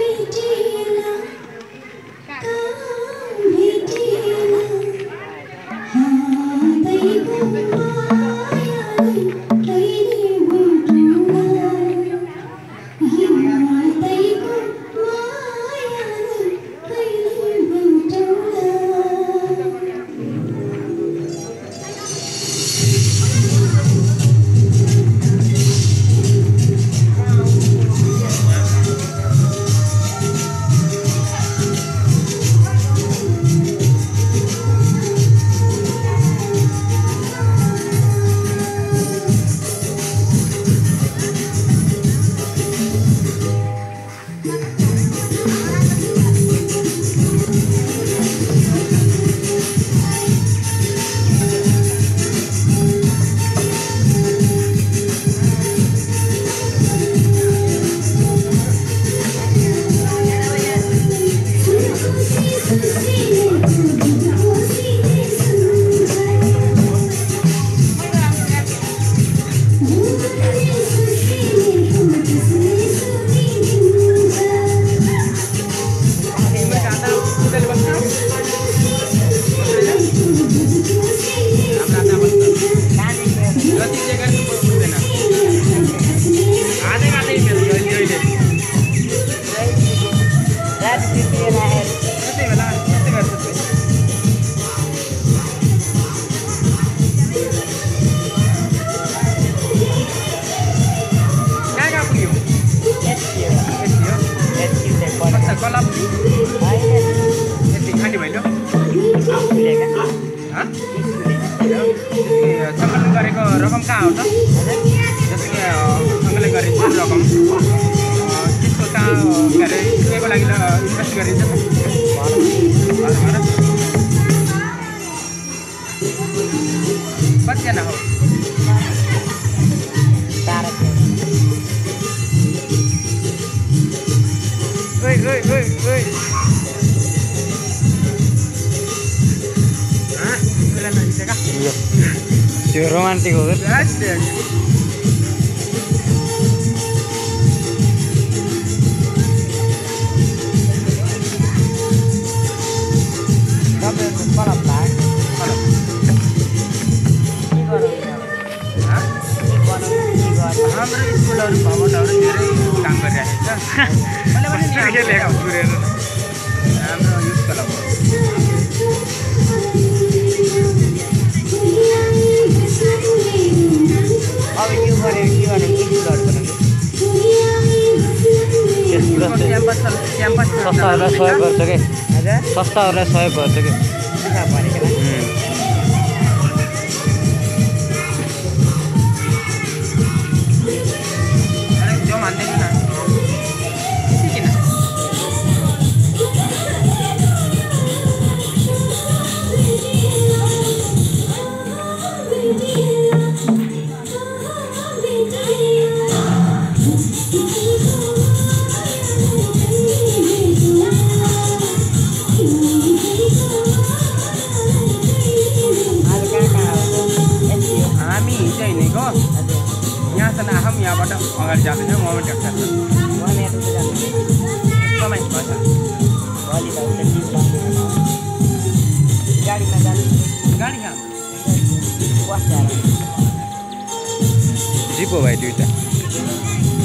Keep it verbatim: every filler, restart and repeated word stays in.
रकम कहाँ हो त जस्तो कि सँगले गरिन्छ रकम त्यसको कहाँ के अरे केको लागि इन्भेस्ट गरिन्छ कतिजना हो ओइ ओइ ओइ ओइ त्यो रोमान्टिक हो हाम्रो स्कुलहरू भवनहरू धेरै काम गरिरहेको छ हाम्रो युथ क्लब हो अब यो गरे के गर्ने के गर्नु क्याम्पस क्याम्पस संस्थाहरूलाई सहयोग गर्छ के हजुर संस्थाहरूलाई सहयोग गर्छ के थाहा भनेको जो मान्दैन न यहाँबाट अगाडि जाँदैन मोमेन्ट एक्सर्साइज एकदमै भन्छ गाडीमा जानु गाडी कहाँ जिप हो भाइ दुईवटा